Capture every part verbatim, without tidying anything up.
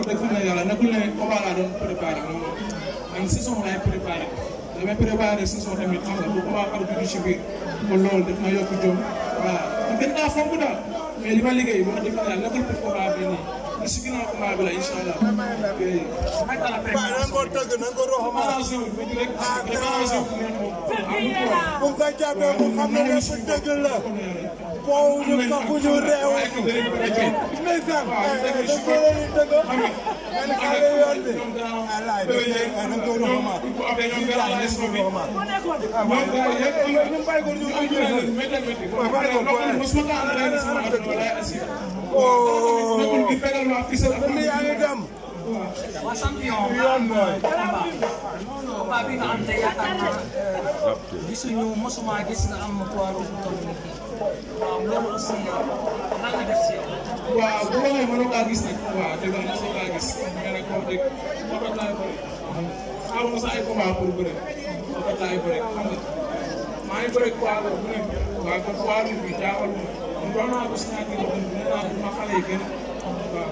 dëgg fa yàlla nekkul ne combat laa doon préparé non non man saison laay préparé damay préparé saison tamit xam nga bu combat xar dugg ci biir kon loolu daf ma yokk jom voilà man gën naa fonk daal mais li ma liggéey wax dëgg fa yàlla nekkul pour combat bi nii li si ginnaaw combat bi la incha allah. waaw nan ko tëgg nan ko rox ma. bu ko jàppee mu xam ne lépp dëgg la. foofu ñu kàqu ñu réew. ndeysaan dañ ko leen di dëgg. man xale yoon bi. alaay dañ ko rox ma. waa champion combat bi nga am te yaakaar naa gisuñu mosuma gis nga am poids lourd bu toll nii waaw loolu aussi lan nga def si yow. waaw bu ma nee mënoo kaa gis nag waaw dëgg la mosoo kaa gis mais nag wax dëgg rafet laay bëri xaw ma sax ay combat pour bëre rafet laay bëri xam nga maa ngi bëri poids lourd bu ne waaw kon poids lourd bi jaaxal ma man doon naa ko si ñaar kii boobu nee naa ma xale yi gën waaw.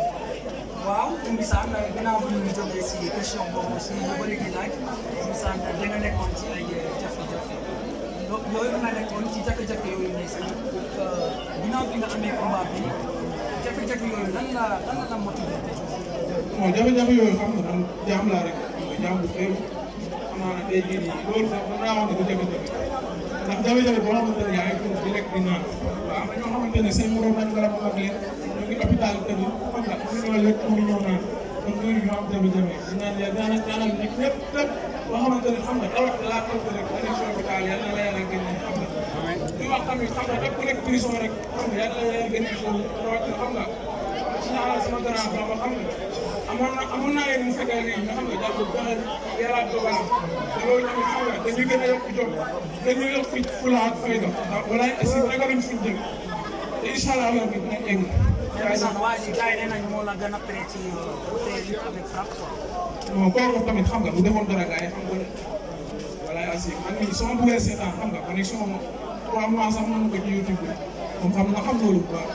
waaw Mbissane ginnaaw bi ñu jógee si question boobu aussi ñu bëri di laaj Mbissane da nga nekkoon ci ay jafe-jafe yooyu nga nekkoon ci jafe-jafe yooyu ne si ginnaaw bi nga amee combat bi jafe-jafe yooyu lan la lan la motivé. bon jafe-jafe yooyu xam nga man jaam laa rek xam nga jaam bu xew xam naa ne tey jii nii loolu sax mën naa wax ne du jafe-jafe ndax jafe-jafe boo xamante ne yaa ngi toog di lekk di naan waaw am na ñoo xamante ne seen morom lañ war a mën a leen ñu ngi hôpital tëdd xam nga mënuñoo lekk mënuñoo naan donc ñooñu ñoo am jafe-jafe di naan yàlla daanaka ñaanal nekk lépp lépp boo xamante ne xam nga tawat laa toog rek addiction hôpital yàlla na la yàlla génne xam nga di wax tamit xam nga rek ku nekk prison rek xam nga yàlla na la yàlla génne foofu rawatina xam nga ci ñaanal sama grand ba ma xam nga amoon na amoon naa yéen mu fekkee lii nga xam nga jàpp benn yàlla dogalam te loolu tamit xam nga dañuy gën a yokk jom dañuy yokk fi fula ak fayda ndax walaay aussi ragaluñ fi jëm te incha allah loolu dinañ egg. Mbissane waa ji gars yi nee nañ moo la gën a prêt ci côté lutte avec frappe quoi. non kooku tamit xam nga bu defoon dara gars yi xam nga walaay aussi man mii soo ma bëggee seetaan xam nga connexion trois mois sax mën na ko ci YouTube bi moom xam na xam loolu bu baax.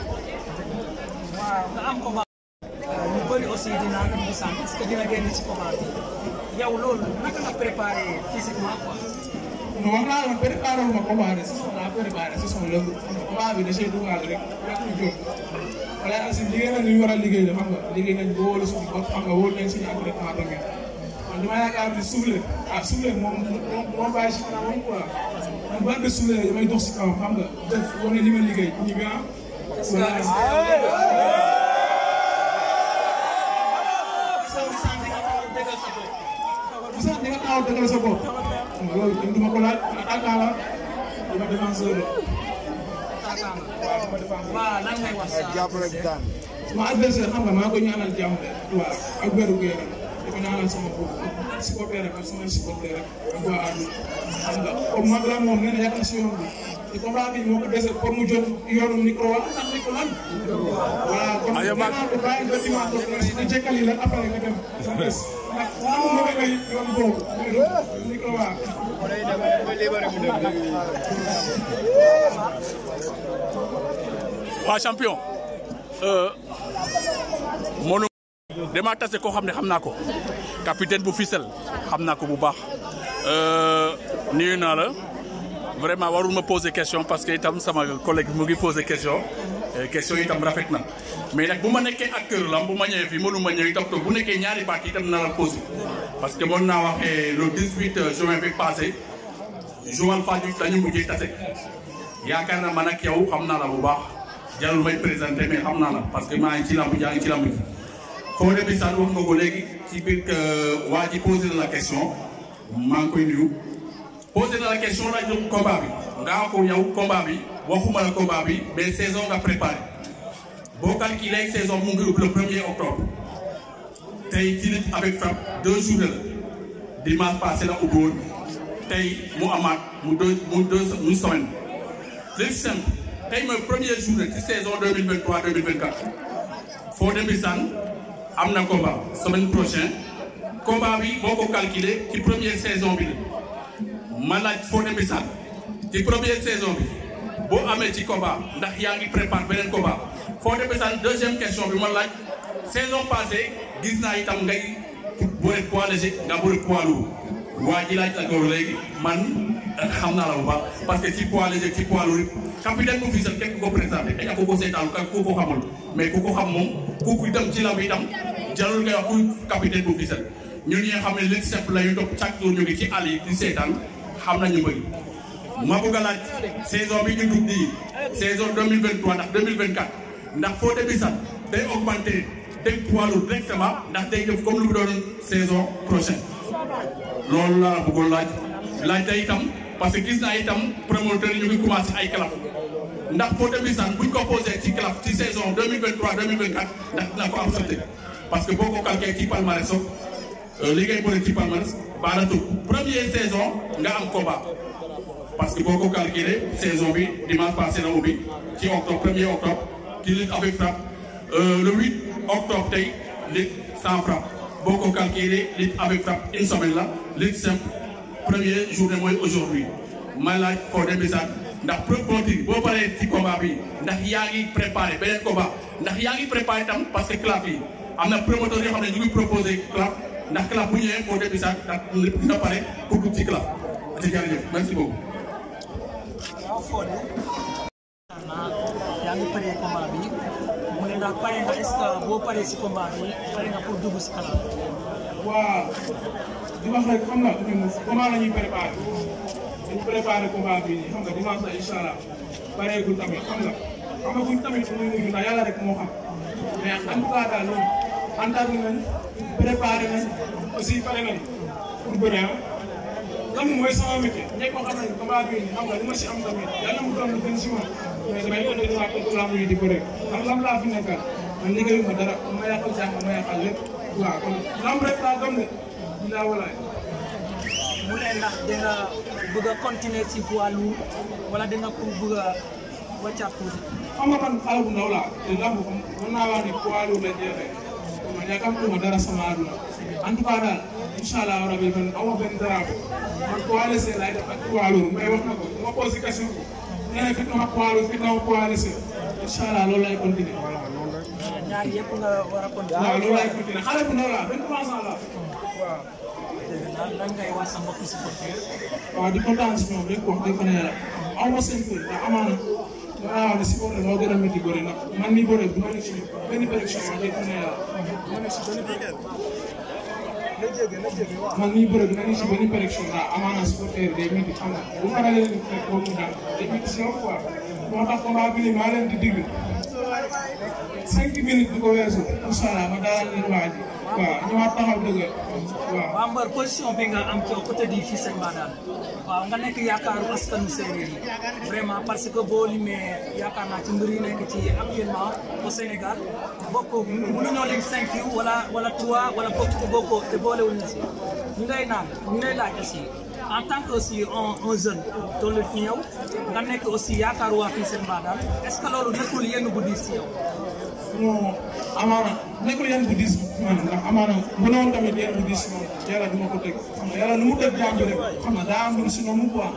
waaw nga am combat. ñu bëri aussi dina am Mbissane est-ce que dina génn ci combat bi yow loolu naka nga préparé physiquement quoi. non wax naa la man préparé wu ma combat de saison laa préparé saison lënd combat bi da cee dugal rek rek ñu jóg wala aussi liggéey nañ li ñu war a liggéey la xam nga liggéey nañ ba wóolu suñu bopp xam nga wóolu nañ suñu entraînement tamit man dama yaakaar ni soufflé ah soufflé moom moom moo bàyyi si kanam moom quoi man bu ànd soufflé damay dox si kawam xam nga def wane li ma liggéey ñu bi ah. Mbissane di nga taxaw dëggal sa bopp loolu dañ duma ko laaj attaquant la dama défenseur la. waaw lan ngay wax sama adversaire xam nga maa ko ñaanal jàmm de waaw ak wéru gu yaram di ko ñaanal sama bopp ak supporter rek ak sama supporter rek ak waa àdduna xam nga comme mag la moom nee na yàgg na si yoon bi te combat bi moo ko dese pour mu jot yoonu micro wa ndax micro lan voilà kon naa ko bàyyi ba dimanche nga jekkali la après nga dem sa bés ndax amu ma ngay yoon boobu micro waa waa champion moom dama tase koo xam ne xam naa ko capitaine bu Fissel xam naa ko bu baax nuyu naa la vraiment warul ma poser question parce que itam sama collègue mu ngi poser question question yi itam rafet na mais nag bu ma nekkee acteur la bu ma ñëwee fii mënu ma ñëw itam toog bu nekkee ñaari baat yi itam na la poser parce que mën naa waxee le dix-huit juin bi passé Joal Fadiouth dañu mujjee tase yaakaar na man ak yow xam naa la bu baax jarul may présenté mais xam naa la parce que maa ngi ci lamb jaa ngi ci lamb ji Fodé Mbissane wax nga ko léegi ci biir waa ji posé na la question maa ngi koy nuyu posé na la question laaj la combat bi nga ko yow combat bi waxuma la combat bi mais saison nga préparé boo calculé saison mu ngi ubbi le premier octobre tey ci lutte avec frappe deux jours la dimanche passé la ubbi woon tey mu amaat mu deux mu deux une semaine plus simple tey mooy première journée ci saison deux mille vingt-trois deux mille vingt-quatre Fodé Mbissane am na combat semaine prochaine combat bi boo ko calculé ci première saison bi la ma laaj Fodé Mbissane ci première saison bi boo amee ci combat ndax yaa ngi prépare beneen combat Fodé Mbissane deuxième question bi ma laaj saison passée gis naa itam ngay boole poids léger nga boole poids lourd waa ji laaj la ko léegi man xam naa la bu baax parce que ci poids léger ci poids lourd capitaine bu Fissel kenn ku ko présenté xëy na ku ko seetaan ku ko xamul mais ku ko xam moom kooku itam ci lamb itam jarul ngay wax kuy capitaine bu Fissel ñun ñi nga xam ne li simple la ñu topp chaque jour ñu ngi ci àll yi di seetaan xam nañu bëri ma bëgg a laaj saison bi ñu dugg nii saison deux mille vingt trois ndax deux mille vingt quatre ndax Fodé Bissane day augmenter day poids lourd directement ndax day def comme lu mu doon saison prochaine loolu laa bëggoon laaj laaj tey itam parce que gis naa itam promoteur ñu ngi commencé ay calaf ndax Fodé Bissane buñ ko posé ci calaf ci saison deux mille vingt trois deux mille vingt quatre ndax dina ko accepté parce que boo ko calqué ci palmarès sauf li ngay bëri ci palmarès baanatul première saison nga am combat parce que boo ko calculé saison bi dimanche passé na ubbi ci octobre premier octobre ci lutte avec frappe le huit octobre tey lutte sans frappe boo ko calculé lutte avec frappe une semaine la lutte simple première journée mooy aujourd'hui may laaj Fodé Bissane ndax promoteur boo paree ci combat bi ndax yaa ngi préparé beneen combat ndax yaa ngi préparé tam parce que claf yi am na promoteur yoo xam ne ñu ngi proposé claf ndax claf bu ñëwee Fodé Bissane ndax lépp dina pare pour dugg ci claf ci jërëjëf merci beaucoup. waaw Fodé yaa ngi paree combat bi mu ne ndax pare nga est-ce que boo paree si combat bi pare nga pour dugg si claf. waaw di wax rek xam nga ñun comment la ñuy préparé dañu préparé combat bi nii xam nga dimanche la incha allah pareegul tamit xam nga xam nga buñ tamit muy mujj ndax yàlla rek moo xam mais en tout cas daal ñun entamé nañ préparé nañ aussi pare nañ pour bëre ah. lan mooy sama métier ñëpp ko xam nañ combat bi nii xam nga li ma si am tamit yàlla mu doon lu gën si man mais damay ko déglu waa kooku lamb yi di bëre ndax lamb laa fi nekkal man liggéeyuma dara ma yàqal jàng ma yàqal lépp waaw kon lamb rek laa gëm ne bilaa walaay. mu ne ndax danga bëgg a continuer ci poids lourd wala danga ko bëgg a wàccaat tuuti. xam nga man xale bu ndaw laa te lamb xam mën naa wax ni poids lourd la jeexee ma ñàkkamtuma dara sama àdduna en tout cas daal incha allah rabi man aw ma benn dara man poids léger laay def ak poids lourd mais wax na ko ma posé question ko nee na fit na ma poids lourd fit na ma poids léger incha allah loolu lay continuer. ñaar yëpp nga war a continuer. waaw loolu lay continuer xale bu ndaw laa vingt-trois ans laa waaw. lan ngay wax sa mbokku supporter. waaw di kontaan si ñoom rek wax dëgg fa ne yàlla aw ma seen fële ndax amaana danaa wax ne supporter moo gën a métti bëri ndax man mii bëri du ma nekk si benn production wax dëgg fa ne yàlla du ma nekk si benn man mii bëri du ma nekk si benn production ndax amaana supporter day métti xam nga bu faralee leen fekk boobu daal day métti si yow quoi moo tax combat bi maa leen di digg cinq minutes di ko weesu incha allah ma dalal leen waa ji waaw ñëwaat taxaw dëgg waaw. waaw Mbër position bi nga am ci côté di Fissel Mbadane waaw nga nekk yaakaaru askanu séeréer yi vraiment parce que boo limee yaakaar naa ci mbir yi nekk ci actuellement au Sénégal bokk mënuñoo lim cinq yu wala wala trois wala bokk te bokkoo te boolewul na si ñu ngay naan ñu ngay laaj aussi en tant que aussi un un jeune tollu ci yow nga nekk aussi yaakaaru waa Fissel Mbadane est-ce que loolu nekkul yenn bu diis si yow. non amaana nekkul yenn bu diis man ndax amaana bu newoon tamit yenn bu diis moom yàlla du ma ko teg xam nga yàlla nu mu teg jàmm rek xam nga daa am lu si noonu quoi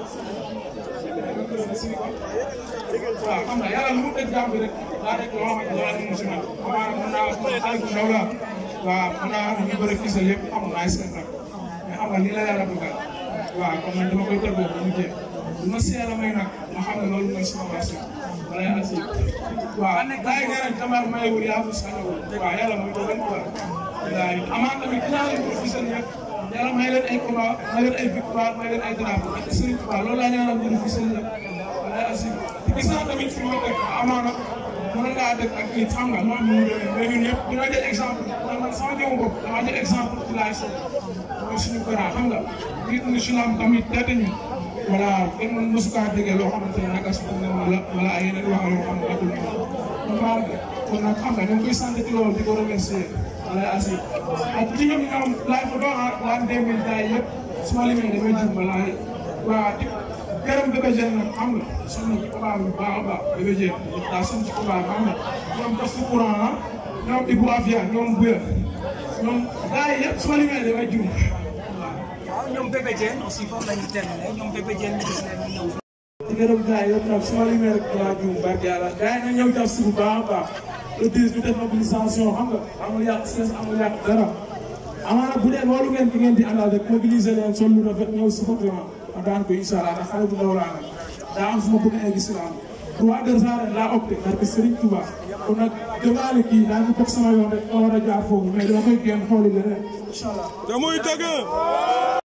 waaw xam nga yàlla nu mu teg jàmm rek daa rek loo xamante ne yàlla si man amaana mën naa wax xale bu ndaw la waaw mën naa wax ñu bëri Fissel yëpp xam nga ay seen rek mais xam nga lii la yàlla bëggal waaw kon man dama koy tëggoo ba mu jeex du ma si yàlla may nag ma xam ne loolu mooy sama marché wala yàlla si waaw daa ngi nee nañ tamit mayewul yaa fi sañawul waaw yàlla mooy dogal quoi waaw amaan tamit dinaa leen ko Fissel yëpp yàlla may leen ay combat may leen ay victoire may leen ay drapeau ak Serigne Touba loolu laa ñaanal ñu Fissel yëpp wala yàlla si gis naa tamit fi ma dëkk amaana mën ngaa dëkk ak nit xam nga mu am nu mu demee mais ñun ñëpp dina jël exemple man sama jëmu bopp dama jël exemple ci laay soog mooy suñu grand xam nga nit ñi suñu am tamit tete ñu voilà kenn mën mosu kaa déggee loo xamante ne nag as wala wala ay yeneen wax yoo xam ne nekkul moom moom kon nag xam nga ñu ngi koy sant ci loolu di ko remercier wala asi ak ci ñoom ñoom laay fa doon ah l'an deux mille daay yëpp su ma limee damay jum walaay waa di gërëm bébé Diène nag xam nga sonn ci combat bi bu baax a baax bébé Diène daa sonn ci combat bi xam nga ñoom def si courant ah ñoom Ibou Afia ñoom Bouya ñoom gars yi yëpp su ma limee damay jum waaw ñoom bébé Diène aussi foofu la ñu terminé ñoom bébé Diène ñu gis leen ñu ñëw. di gërëm gars yi yëpp nag su ma limee rek waa jiw barke yàlla gars yi nag ñëw jàpp si bu baax a baax le dix ñu def mobilisation xam nga amul yàq stress amul yàq dara amaana bu dee loolu ngeen di ngeen di àndal rek mobiliser leen sol lu rafet ñëw si côté ma daan ko incha allah ndax xale bu ndaw laa nag daa am fu ma bëgg a egg si laa trois deux arènes laa opté parce que Serigne Touba kon nag jëmaale kii daa ñu toog sama yoon rek ma war a jaar foofu mais dama koy génn xooli leneen incha allah. te muy dëgg.